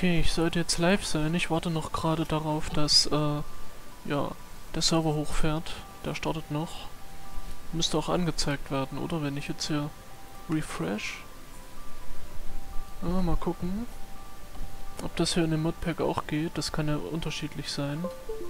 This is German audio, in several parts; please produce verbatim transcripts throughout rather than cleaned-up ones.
Okay, ich sollte jetzt live sein. Ich warte noch gerade darauf, dass äh, ja, der Server hochfährt. Der startet noch. Müsste auch angezeigt werden, oder? Wenn ich jetzt hier refresh. Ah, mal gucken, ob das hier in dem Modpack auch geht. Das kann ja unterschiedlich sein.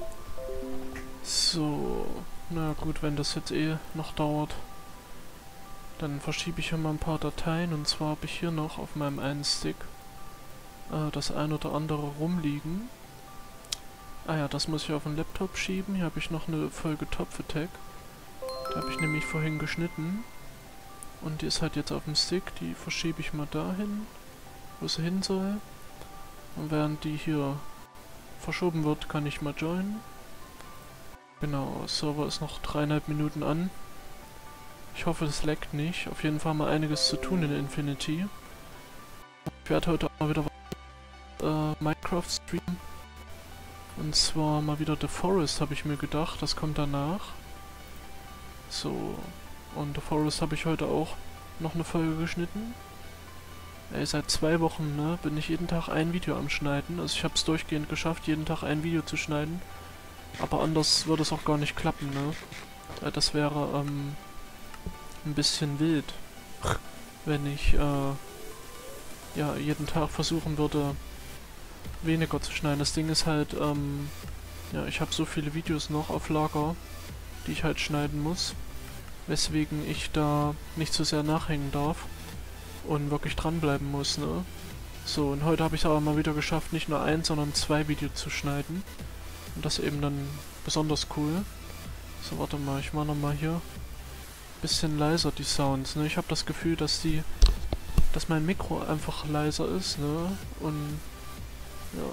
So, na gut, wenn das jetzt eh noch dauert, dann verschiebe ich hier mal ein paar Dateien. Und zwar habe ich hier noch auf meinem einen Stick äh, das ein oder andere rumliegen. Ah ja, das muss ich auf den Laptop schieben. Hier habe ich noch eine Folge Topf Attack. Die habe ich nämlich vorhin geschnitten. Und die ist halt jetzt auf dem Stick. Die verschiebe ich mal dahin, wo sie hin soll. Und während die hier verschoben wird, kann ich mal joinen. Genau, Server ist noch dreieinhalb Minuten an. Ich hoffe, das laggt nicht. Auf jeden Fall mal einiges zu tun in Infinity. Ich werde heute auch mal wieder äh, Minecraft streamen. Und zwar mal wieder The Forest, habe ich mir gedacht. Das kommt danach. So. Und The Forest habe ich heute auch noch eine Folge geschnitten. Ey, seit zwei Wochen, ne, bin ich jeden Tag ein Video am Schneiden. Also ich habe es durchgehend geschafft, jeden Tag ein Video zu schneiden. Aber anders würde es auch gar nicht klappen, ne. Äh, das wäre, ähm, ein bisschen wild. Wenn ich, äh, ja, jeden Tag versuchen würde, weniger zu schneiden. Das Ding ist halt, ähm, ja, ich habe so viele Videos noch auf Lager, die ich halt schneiden muss. Weswegen ich da nicht so sehr nachhängen darf. Und wirklich dranbleiben muss, ne? So, und heute habe ich es aber mal wieder geschafft, nicht nur ein, sondern zwei Videos zu schneiden. Und das eben dann besonders cool. So, warte mal, ich mache nochmal hier ein bisschen leiser die Sounds, ne? Ich habe das Gefühl, dass die, dass mein Mikro einfach leiser ist, ne? Und, ja.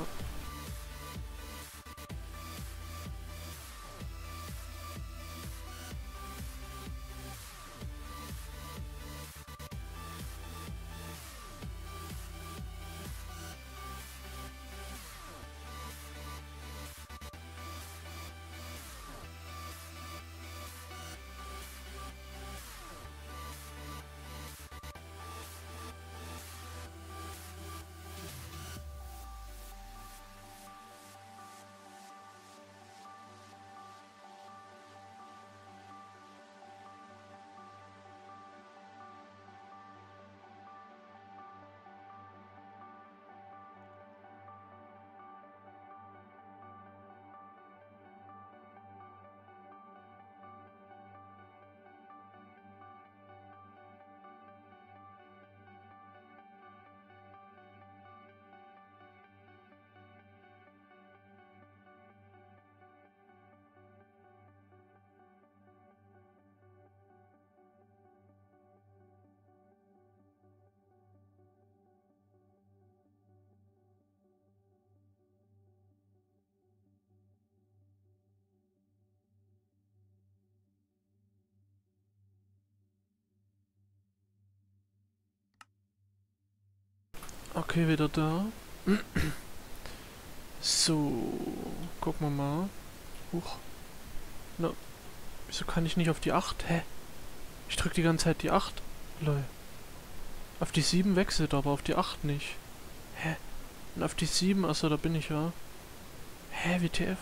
Okay, wieder da. So, gucken wir mal. Huch. Na, wieso kann ich nicht auf die acht? Hä? Ich drück die ganze Zeit die acht. Lol. Auf die sieben wechselt, aber auf die acht nicht. Hä? Und auf die sieben, achso, da bin ich ja. Hä, W T F?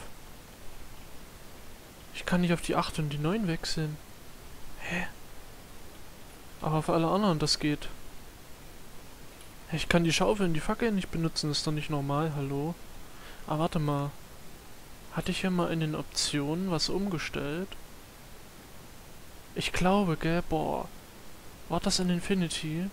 Ich kann nicht auf die acht und die neun wechseln. Hä? Aber auf alle anderen das geht. Ich kann die Schaufel und die Fackel nicht benutzen, das ist doch nicht normal, hallo? Ah, warte mal. Hatte ich hier mal in den Optionen was umgestellt? Ich glaube, gell, boah. War das in Infinity?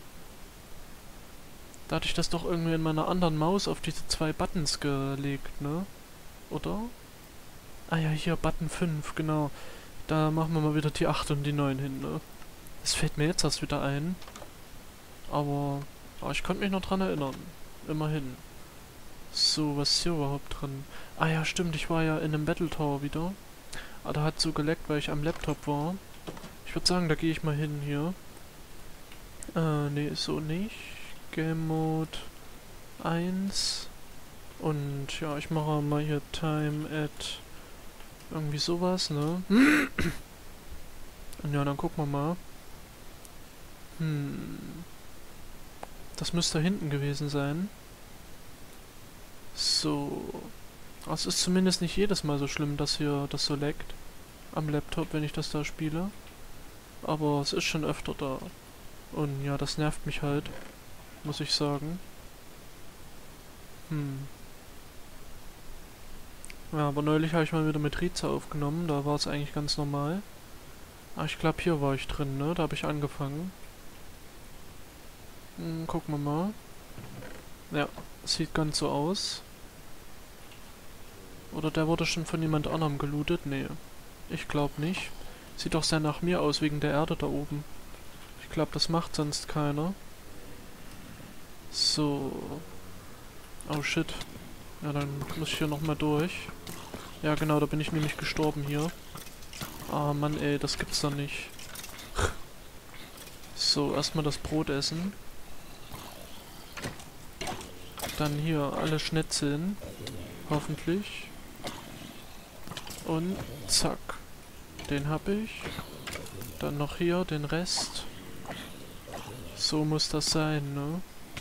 Da hatte ich das doch irgendwie in meiner anderen Maus auf diese zwei Buttons gelegt, ne? Oder? Ah ja, hier, Button fünf, genau. Da machen wir mal wieder die acht und die neun hin, ne? Das fällt mir jetzt erst wieder ein. Aber... Aber ich konnte mich noch dran erinnern. Immerhin. So, was ist hier überhaupt drin? Ah ja, stimmt, ich war ja in einem Battle Tower wieder. Aber da hat so geleckt, weil ich am Laptop war. Ich würde sagen, da gehe ich mal hin hier. Äh, nee, so nicht. Game Mode eins. Und ja, ich mache mal hier Time at irgendwie sowas, ne? Und ja, dann gucken wir mal. Hm... Das müsste hinten gewesen sein. So. Es ist zumindest nicht jedes Mal so schlimm, dass hier das so leckt. Am Laptop, wenn ich das da spiele. Aber es ist schon öfter da. Und ja, das nervt mich halt. Muss ich sagen. Hm. Ja, aber neulich habe ich mal wieder mit Riza aufgenommen. Da war es eigentlich ganz normal. Ah, ich glaube, hier war ich drin, ne? Da habe ich angefangen. Hm, gucken wir mal. Ja, sieht ganz so aus. Oder der wurde schon von jemand anderem gelootet? Nee, ich glaube nicht. Sieht doch sehr nach mir aus, wegen der Erde da oben. Ich glaube, das macht sonst keiner. So. Oh shit. Ja, dann muss ich hier nochmal durch. Ja genau, da bin ich nämlich gestorben hier. Ah Mann ey, das gibt's doch nicht. So, erstmal das Brot essen. Dann hier alle schnetzeln. Hoffentlich. Und zack. Den hab ich. Dann noch hier den Rest. So muss das sein, ne?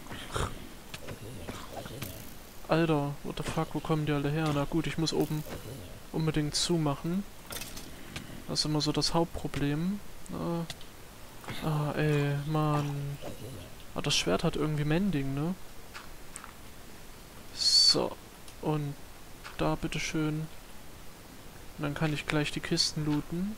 Alter, what the fuck, wo kommen die alle her? Na gut, ich muss oben unbedingt zumachen. Das ist immer so das Hauptproblem. Ah, ah ey, Mann. Ah, das Schwert hat irgendwie Mending, ne? So. Und da bitteschön. Und dann kann ich gleich die Kisten looten.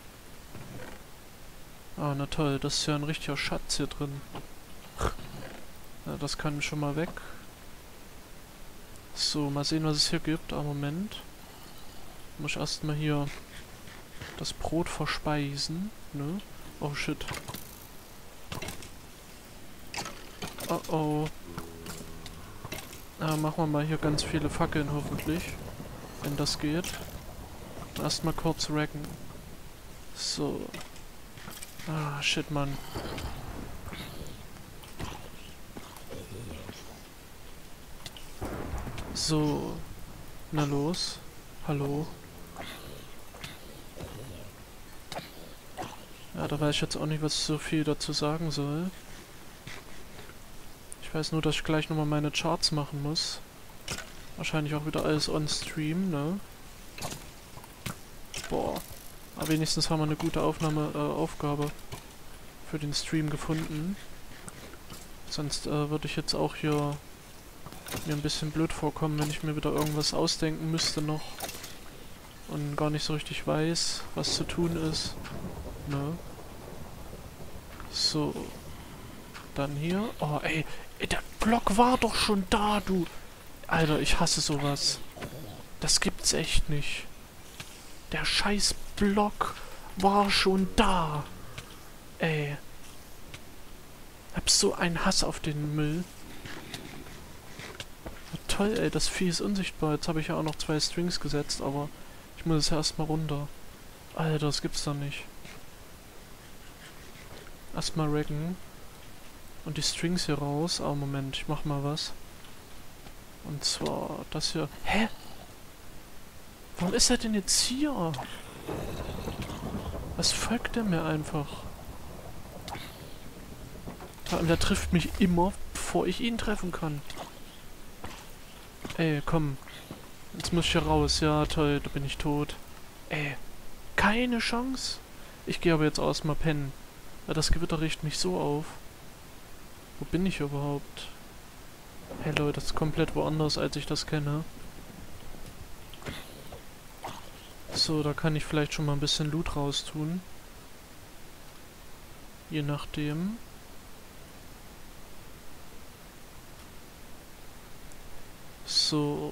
Ah, na toll, das ist ja ein richtiger Schatz hier drin. Ja, das kann schon mal weg. So, mal sehen, was es hier gibt. Ah, Moment. Muss ich erstmal hier das Brot verspeisen, ne? Oh, shit. Oh, oh. Ah, machen wir mal hier ganz viele Fackeln, hoffentlich. Wenn das geht. Erstmal kurz racken. So. Ah, shit, Mann. So. Na los. Hallo. Ja, da weiß ich jetzt auch nicht, was ich so viel dazu sagen soll. Ich weiß nur, dass ich gleich nochmal meine Charts machen muss. Wahrscheinlich auch wieder alles on Stream, ne? Boah. Aber wenigstens haben wir eine gute Aufnahme, äh, Aufgabe für den Stream gefunden. Sonst äh, würde ich jetzt auch hier mir ein bisschen blöd vorkommen, wenn ich mir wieder irgendwas ausdenken müsste noch. Und gar nicht so richtig weiß, was zu tun ist. Ne? So. Dann hier. Oh, ey. ey. Der Block war doch schon da, du. Alter, ich hasse sowas. Das gibt's echt nicht. Der scheiß Block war schon da. Ey. Hab so einen Hass auf den Müll. Oh, toll, ey. Das Vieh ist unsichtbar. Jetzt habe ich ja auch noch zwei Strings gesetzt, aber ich muss es ja erstmal runter. Alter, das gibt's doch nicht. Erstmal raggen. Und die Strings hier raus. Ah, Moment, ich mach mal was. Und zwar das hier. Hä? Warum ist er denn jetzt hier? Was folgt der mir einfach? Und der trifft mich immer, bevor ich ihn treffen kann. Ey, komm. Jetzt muss ich hier raus. Ja, toll, da bin ich tot. Ey, keine Chance. Ich gehe aber jetzt erstmal pennen. Ja, das Gewitter riecht mich so auf. Wo bin ich überhaupt? Hey Leute, das ist komplett woanders, als ich das kenne. So, da kann ich vielleicht schon mal ein bisschen Loot raustun. Je nachdem. So.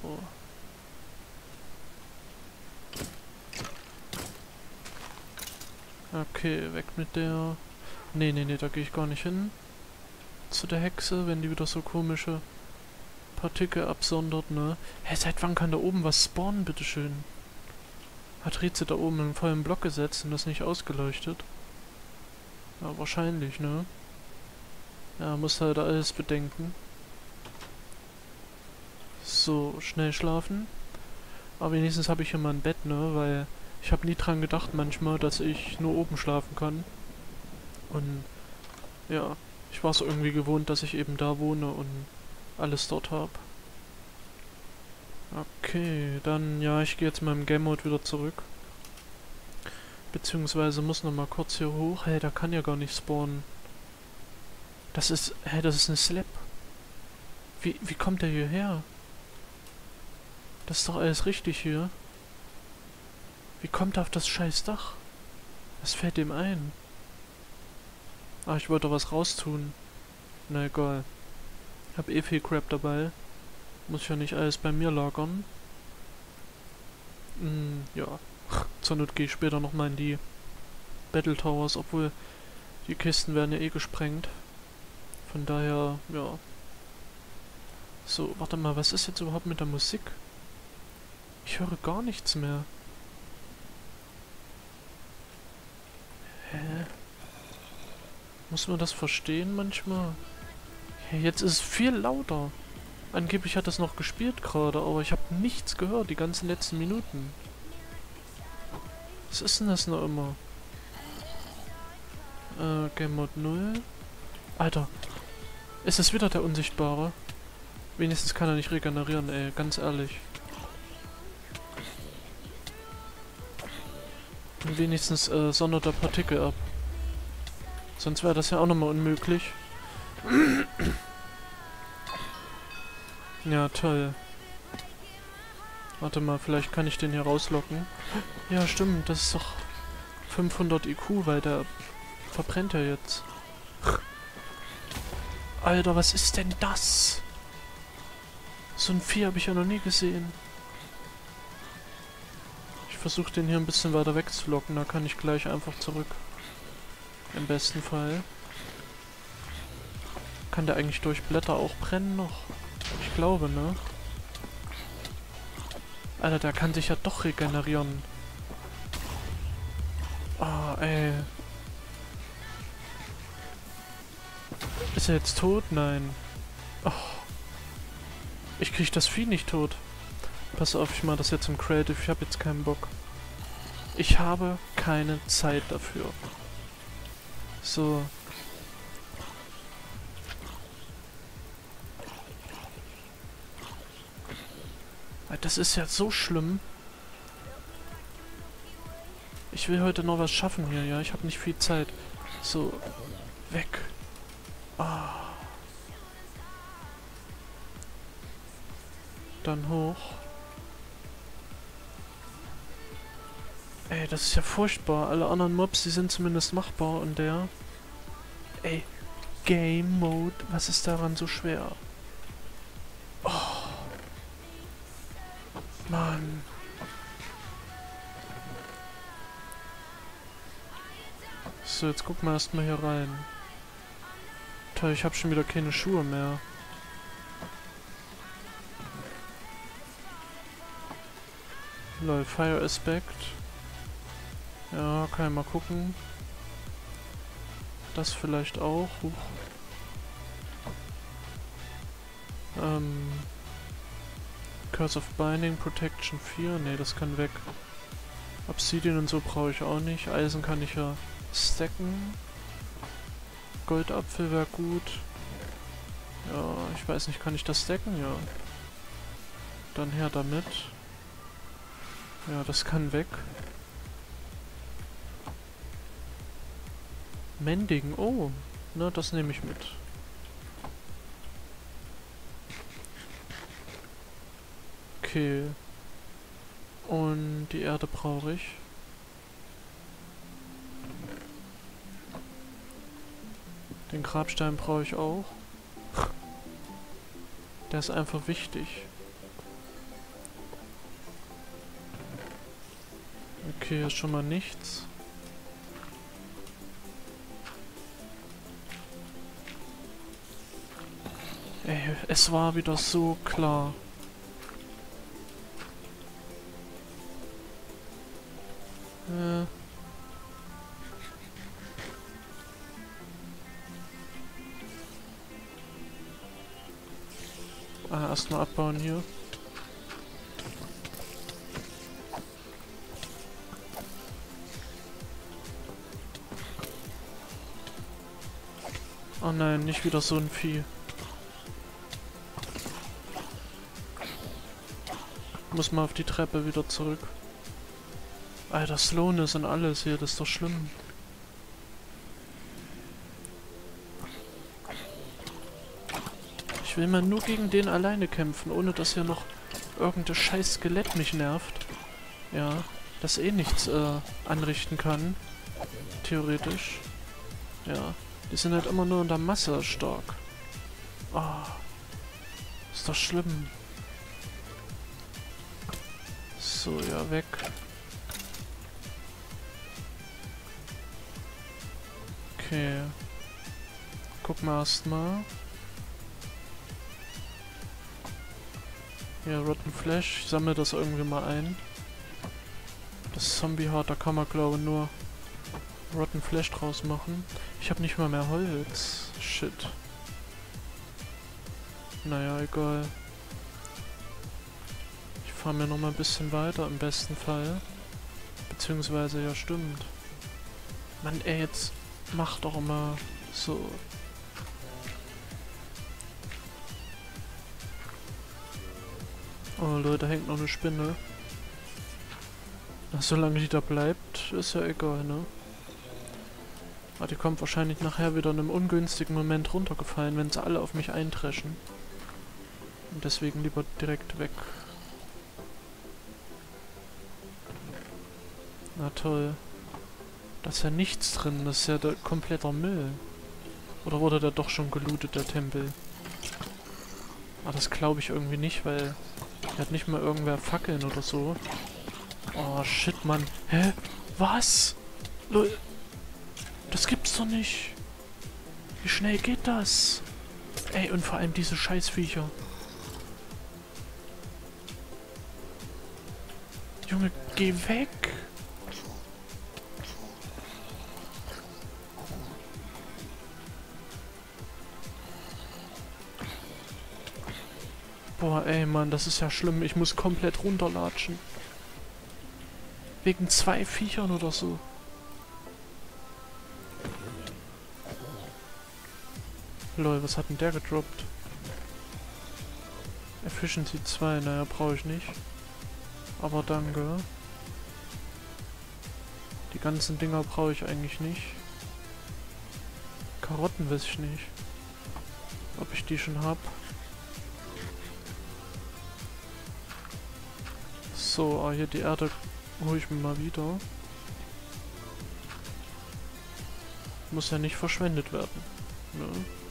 Okay, weg mit der... Nee, nee, nee, da gehe ich gar nicht hin. Zu der Hexe, wenn die wieder so komische Partikel absondert, ne? Hä, seit wann kann da oben was spawnen, bitteschön? Hat Rize da oben einen vollen Block gesetzt und das nicht ausgeleuchtet? Ja, wahrscheinlich, ne? Ja, muss halt alles bedenken. So, schnell schlafen. Aber wenigstens habe ich hier mal ein Bett, ne? Weil ich habe nie dran gedacht manchmal, dass ich nur oben schlafen kann. Und ja, ich war es irgendwie gewohnt, dass ich eben da wohne und alles dort habe. Okay, dann ja, ich gehe jetzt mal im Game Mode wieder zurück. Beziehungsweise muss noch mal kurz hier hoch. Hey, da kann ja gar nicht spawnen. Das ist, hä, das ist eine Slab. Wie, wie kommt der hierher? Das ist doch alles richtig hier. Wie kommt er auf das scheiß Dach? Was fällt dem ein? Ah, ich wollte was raustun. Na egal. Hab eh viel Crap dabei. Muss ich ja nicht alles bei mir lagern. Hm, ja. Zur Not gehe ich später nochmal in die Battle Towers, obwohl die Kisten werden ja eh gesprengt. Von daher, ja. So, warte mal, was ist jetzt überhaupt mit der Musik? Ich höre gar nichts mehr. Hä? Muss man das verstehen manchmal? Ja, jetzt ist es viel lauter. Angeblich hat das noch gespielt gerade, aber ich habe nichts gehört, die ganzen letzten Minuten. Was ist denn das noch immer? Äh, Game Mode null. Alter. Ist es wieder der Unsichtbare? Wenigstens kann er nicht regenerieren, ey, ganz ehrlich. Und wenigstens äh, sondert er Partikel ab. Sonst wäre das ja auch nochmal unmöglich. Ja, toll. Warte mal, vielleicht kann ich den hier rauslocken. Ja, stimmt, das ist doch fünfhundert I Q, weil der verbrennt ja jetzt. Alter, was ist denn das? So ein Vieh habe ich ja noch nie gesehen. Ich versuche den hier ein bisschen weiter wegzulocken, da kann ich gleich einfach zurück. Im besten Fall. Kann der eigentlich durch Blätter auch brennen noch? Ich glaube, ne? Alter, der kann sich ja doch regenerieren. Ah, ey. Ist er jetzt tot? Nein. Oh. Ich krieg das Vieh nicht tot. Pass auf, ich mach das jetzt im Creative. Ich hab jetzt keinen Bock. Ich habe keine Zeit dafür. So. Das ist ja so schlimm. Ich will heute noch was schaffen hier, ja. Ich habe nicht viel Zeit. So. Weg. Ah. Dann hoch. Ey, das ist ja furchtbar. Alle anderen Mobs, die sind zumindest machbar und der... Ey, Game Mode, was ist daran so schwer? Oh. Mann. So, jetzt gucken wir erstmal hier rein. Toll, ich habe schon wieder keine Schuhe mehr. Lol, Fire Aspect. Ja, kann ich mal gucken. Das vielleicht auch. Huch. Ähm... Curse of Binding, Protection vier. Ne, das kann weg. Obsidian und so brauche ich auch nicht. Eisen kann ich ja stacken. Goldapfel wäre gut. Ja, ich weiß nicht, kann ich das stacken? Ja. Dann her damit. Ja, das kann weg. Mending, oh. Na, das nehme ich mit. Okay. Und die Erde brauche ich. Den Grabstein brauche ich auch. Der ist einfach wichtig. Okay, hier ist schon mal nichts. Ey, es war wieder so klar. Äh. Ah, erstmal abbauen hier. Oh nein, nicht wieder so ein Vieh. Muss mal auf die Treppe wieder zurück. Alter, Slowness und alles hier, das ist doch schlimm. Ich will mal nur gegen den alleine kämpfen, ohne dass hier noch irgendein scheiß Skelett mich nervt. Ja, das eh nichts äh, anrichten kann. Theoretisch. Ja, die sind halt immer nur in der Masse stark. Ah, ist doch schlimm. So, ja, weg. Okay. Gucken wir erstmal. Ja, Rotten Flesh. Ich sammle das irgendwie mal ein. Das Zombie-Hard, da kann man glaube ich nur Rotten Flesh draus machen. Ich habe nicht mal mehr Holz. Shit. Naja, egal. Ich fahre mir noch mal ein bisschen weiter, im besten Fall. Beziehungsweise, ja stimmt. Mann, ey, jetzt mach doch mal so. Oh Leute, da hängt noch eine Spinne. Ach, solange die da bleibt, ist ja egal, ne? Aber die kommt wahrscheinlich nachher wieder in einem ungünstigen Moment runtergefallen, wenn sie alle auf mich eintreschen. Und deswegen lieber direkt weg. Na toll. Da ist ja nichts drin, das ist ja der kompletter Müll. Oder wurde der doch schon gelootet, der Tempel? Ah, das glaube ich irgendwie nicht, weil hier hat nicht mal irgendwer Fackeln oder so. Oh, shit, Mann. Hä? Was? Leute, das gibt's doch nicht. Wie schnell geht das? Ey, und vor allem diese Scheißviecher. Junge, geh weg. Boah, ey, Mann, das ist ja schlimm. Ich muss komplett runterlatschen. Wegen zwei Viechern oder so. Lol, was hat denn der gedroppt? Efficiency zwei, naja, brauche ich nicht. Aber danke. Die ganzen Dinger brauche ich eigentlich nicht. Karotten weiß ich nicht. Ob ich die schon habe. So, ah, hier die Erde hole ich mir mal wieder. Muss ja nicht verschwendet werden. Ne?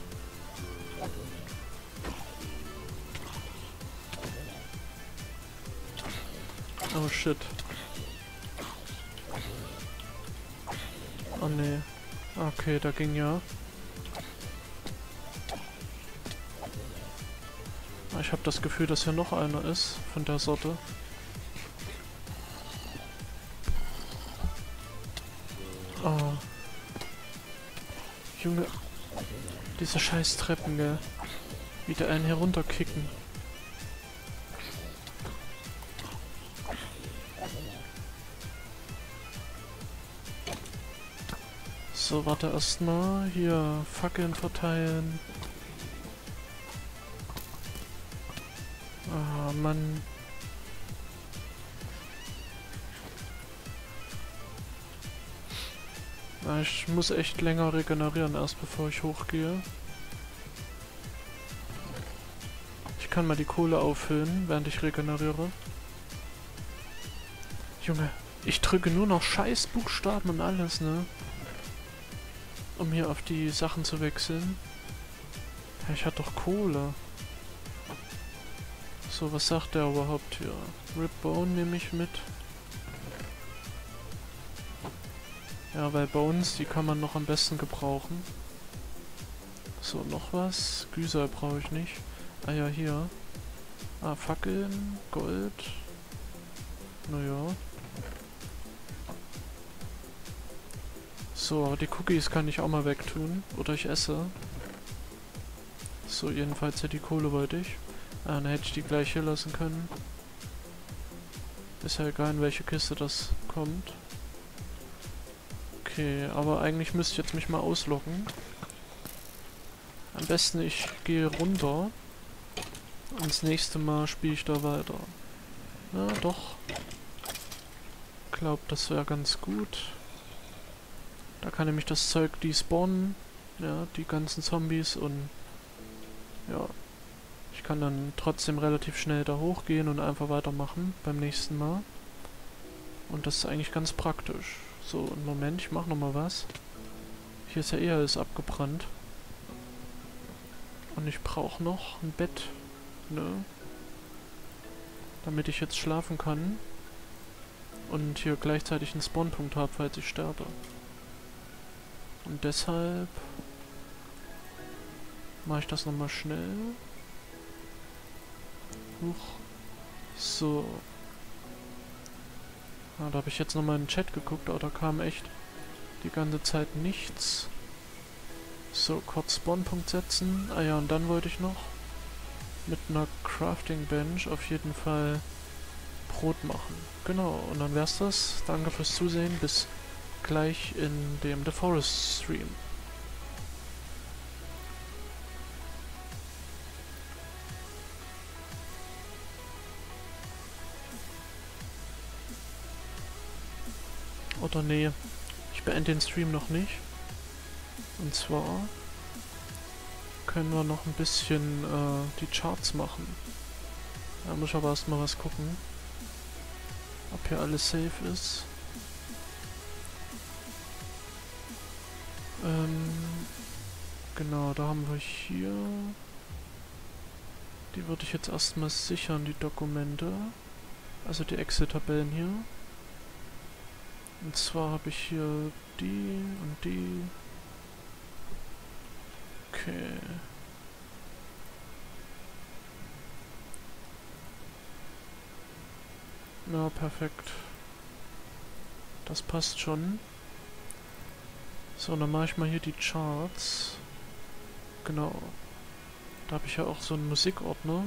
Oh shit. Oh ne. Okay, da ging ja. Ich habe das Gefühl, dass hier noch einer ist von der Sorte. Oh. Junge. Diese scheiß Treppen, gell. Wieder einen herunterkicken. So, warte erstmal. Hier, Fackeln verteilen. Ah, Mann. Ah, ich muss echt länger regenerieren, erst bevor ich hochgehe. Ich kann mal die Kohle auffüllen, während ich regeneriere. Junge, ich drücke nur noch scheiß Buchstaben und alles, ne? Um hier auf die Sachen zu wechseln. Ja, ich hatte doch Kohle. So, was sagt der überhaupt hier? Rip-Bone nehme ich mit. Ja, weil Bones, die kann man noch am besten gebrauchen. So, noch was. Güser brauche ich nicht. Ah ja, hier. Ah, Fackeln, Gold. Naja. So, aber die Cookies kann ich auch mal wegtun. Oder ich esse. So, jedenfalls ja, die Kohle wollte ich. Ah, dann hätte ich die gleich hier lassen können. Ist ja egal, in welche Kiste das kommt. Okay, aber eigentlich müsste ich jetzt mich mal ausloggen. Am besten ich gehe runter. Und das nächste Mal spiele ich da weiter. Ja, doch. Glaub, das wäre ganz gut. Da kann nämlich das Zeug despawnen. Ja, die ganzen Zombies und ja. Ich kann dann trotzdem relativ schnell da hochgehen und einfach weitermachen beim nächsten Mal. Und das ist eigentlich ganz praktisch. So, einen Moment, ich mach nochmal was. Hier ist ja eh alles abgebrannt. Und ich brauche noch ein Bett, ne? Damit ich jetzt schlafen kann. Und hier gleichzeitig einen Spawnpunkt habe, falls ich sterbe. Und deshalb mache ich das nochmal schnell. Huch. So. Ah, da habe ich jetzt nochmal in den Chat geguckt, aber da kam echt die ganze Zeit nichts. So, kurz Spawnpunkt setzen. Ah ja, und dann wollte ich noch mit einer Crafting Bench auf jeden Fall Brot machen. Genau, und dann wär's das. Danke fürs Zusehen. Bis gleich in dem The Forest Stream. Oder nee, ich beende den Stream noch nicht. Und zwar können wir noch ein bisschen äh, die Charts machen. Da muss ich aber erstmal was gucken, ob hier alles safe ist. Ähm, genau, da haben wir hier. Die würde ich jetzt erstmal sichern, die Dokumente. Also die Excel-Tabellen hier. Und zwar habe ich hier die und die. Okay. Na, perfekt. Das passt schon. So, dann mache ich mal hier die Charts. Genau. Da habe ich ja auch so einen Musikordner.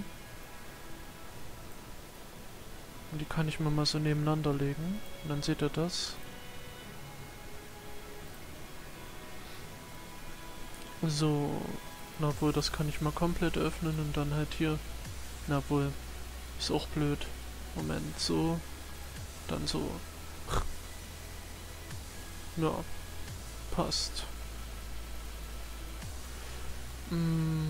Und die kann ich mir mal so nebeneinander legen. Und dann seht ihr das. So. Na wohl, das kann ich mal komplett öffnen und dann halt hier. Na wohl. Ist auch blöd. Moment, so. Dann so. Ja. Passt. Mm.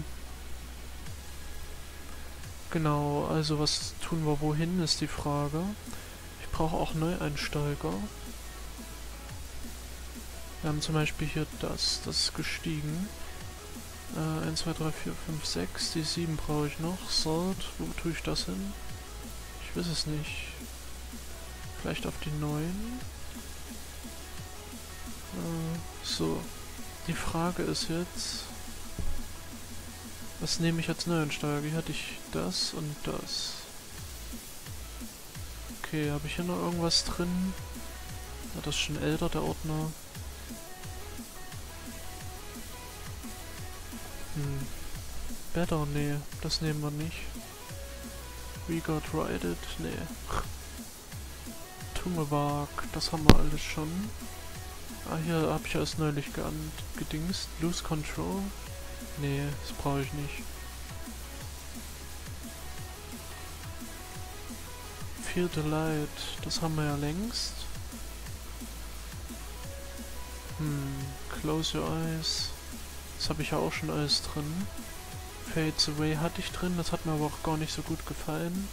Genau, also was tun wir wohin, ist die Frage. Ich brauche auch Neueinsteiger. Wir haben zum Beispiel hier das, das ist gestiegen. Äh, eins, zwei, drei, vier, fünf, sechs, die sieben brauche ich noch. Sort, wo tue ich das hin? Ich weiß es nicht. Vielleicht auf die neun. Äh, so. Die Frage ist jetzt... Was nehme ich als Neueinsteiger? Hier hatte ich das und das. Okay, habe ich hier noch irgendwas drin? Ja, das ist schon älter, der Ordner. Hm. Better? Nee, das nehmen wir nicht. We got righted? Nee. Tumewag, das haben wir alles schon. Ah, hier habe ich erst neulich gedingst. Lose Control? Nee, das brauche ich nicht. Feel the Light, das haben wir ja längst. Hm, Close Your Eyes. Das habe ich ja auch schon alles drin. Fades Away hatte ich drin, das hat mir aber auch gar nicht so gut gefallen.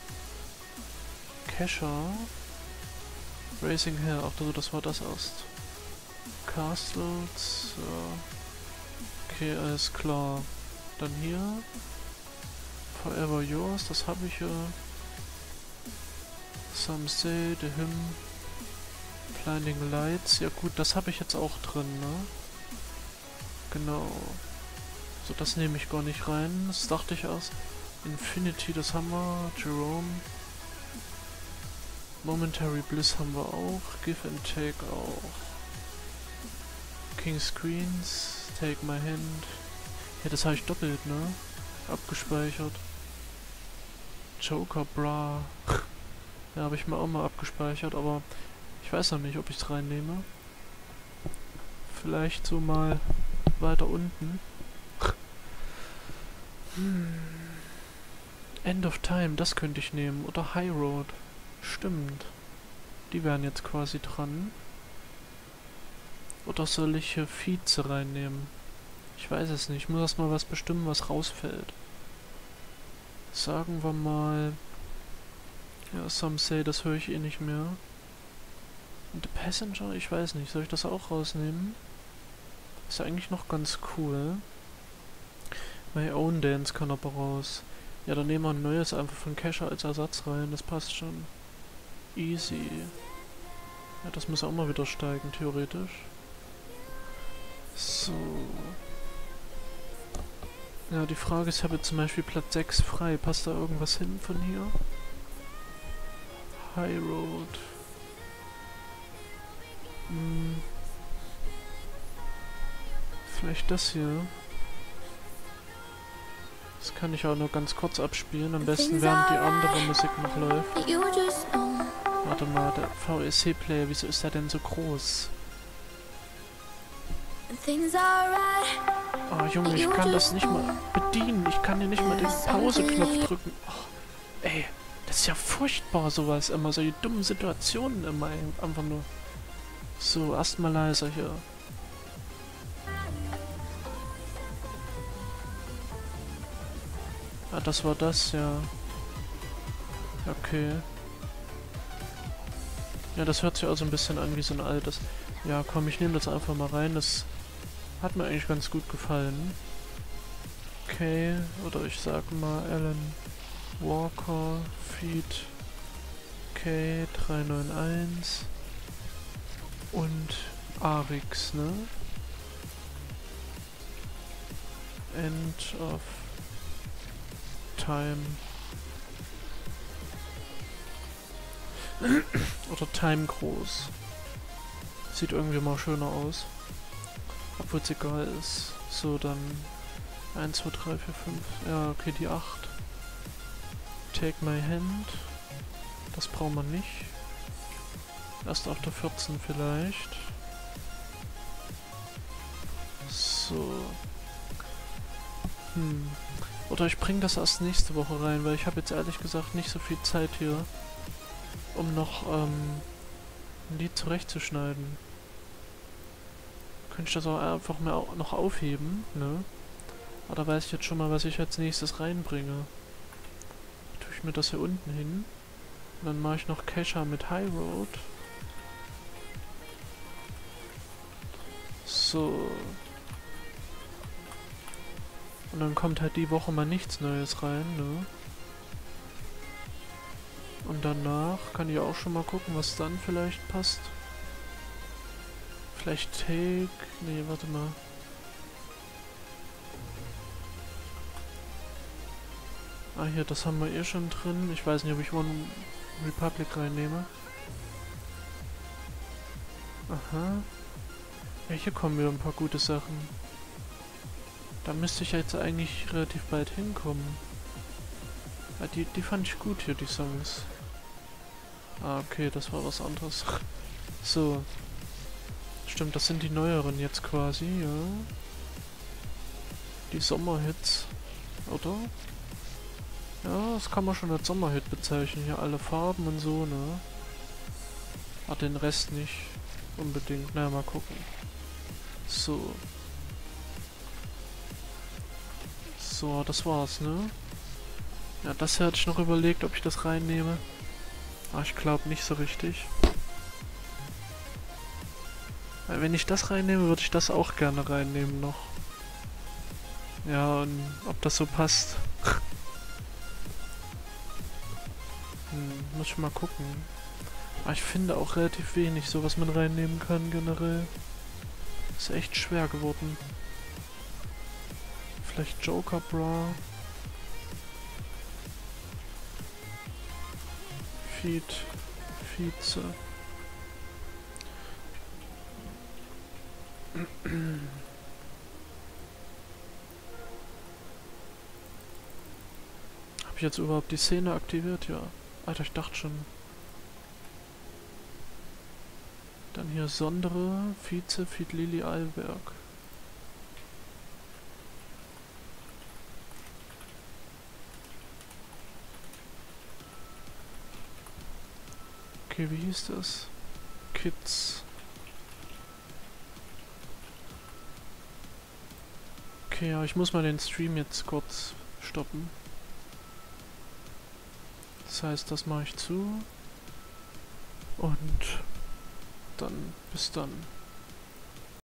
Kesha. Racing Hell, ach so, das war das erst. Castles, ja. Okay, alles klar. Dann hier. Forever Yours, das habe ich ja. Some Say, The Hymn. Blinding Lights, ja gut, das habe ich jetzt auch drin, ne? Genau. So, das nehme ich gar nicht rein, das dachte ich erst. Infinity, das haben wir. Jerome. Momentary Bliss haben wir auch. Give and Take auch. King Screens. Take My Hand. Ja, das habe ich doppelt, ne? Abgespeichert. Joker Bra. Ja, habe ich mir auch mal abgespeichert, aber ich weiß noch nicht, ob ich es reinnehme. Vielleicht so mal weiter unten. Hm. End of Time, das könnte ich nehmen. Oder High Road. Stimmt. Die wären jetzt quasi dran. Oder soll ich hier Vize reinnehmen? Ich weiß es nicht. Ich muss erstmal was bestimmen, was rausfällt. Sagen wir mal... Ja, Some Say, das höre ich eh nicht mehr. Und The Passenger? Ich weiß nicht. Soll ich das auch rausnehmen? Ist ja eigentlich noch ganz cool. My Own Dance kann aber raus. Ja, dann nehmen wir ein neues einfach von Kesha als Ersatz rein. Das passt schon. Easy. Ja, das muss auch mal wieder steigen, theoretisch. So. Ja, die Frage ist, ich habe jetzt zum Beispiel Platz sechs frei. Passt da irgendwas hin von hier? High Road. Hm. Vielleicht das hier. Das kann ich auch nur ganz kurz abspielen. Am besten während die andere Musik noch läuft. Warte mal, der V E C-Player, wieso ist der denn so groß? Oh Junge, ich kann das nicht mal bedienen. Ich kann hier nicht mal den Pause-Knopf drücken. Oh, ey, das ist ja furchtbar sowas immer. Solche dummen Situationen immer einfach nur. So, erstmal leiser hier. Ah, das war das, ja. Okay. Ja, das hört sich auch so ein bisschen an wie so ein altes... Ja, komm, ich nehme das einfach mal rein. Das hat mir eigentlich ganz gut gefallen. Okay, oder ich sag mal Alan Walker, Feed K drei neun eins und Arix, ne? End of Time. Oder Time groß. Sieht irgendwie mal schöner aus. Obwohl es egal ist. So, dann eins, zwei, drei, vier, fünf. Ja, okay, die acht. Take my hand. Das braucht man nicht. Erst auf der vierzehn vielleicht. So. Hm. Oder ich bringe das erst nächste Woche rein, weil ich habe jetzt ehrlich gesagt nicht so viel Zeit hier, um noch ähm, ein Lied zurechtzuschneiden. Könnte ich das auch einfach mal au noch aufheben, ne? Aber da weiß ich jetzt schon mal, was ich als nächstes reinbringe. Tue ich mir das hier unten hin. Und dann mache ich noch Kesha mit High Road. So. Und dann kommt halt die Woche mal nichts Neues rein, ne? Und danach kann ich auch schon mal gucken, was dann vielleicht passt. Vielleicht Take... Nee, warte mal. Ah, hier, das haben wir eh schon drin. Ich weiß nicht, ob ich One Republic reinnehme. Aha. Ja, hier kommen wieder ein paar gute Sachen. Da müsste ich jetzt eigentlich relativ bald hinkommen. Ja, die, die fand ich gut hier, die Songs. Ah, okay, das war was anderes. So. Stimmt, das sind die neueren jetzt quasi, ja. Die Sommerhits, oder? Ja, das kann man schon als Sommerhit bezeichnen. Hier alle Farben und so, ne? Ah, den Rest nicht unbedingt. Na, mal gucken. So. So, das war's, ne? Ja, das hier hatte ich noch überlegt, ob ich das reinnehme. Aber ich glaube nicht so richtig. Weil wenn ich das reinnehme, würde ich das auch gerne reinnehmen noch. Ja, und ob das so passt. hm, muss ich mal gucken. Aber ich finde auch relativ wenig, so was man reinnehmen kann generell. Ist echt schwer geworden. Vielleicht Joker Bra. Feed. Vize. Habe ich jetzt überhaupt die Szene aktiviert? Ja. Alter, ich dachte schon. Dann hier Sondere, Vize, Feed Lili Alberg. Okay, wie hieß das? Kids. Okay, ja, ich muss mal den Stream jetzt kurz stoppen. Das heißt, das mache ich zu. Und dann bis dann.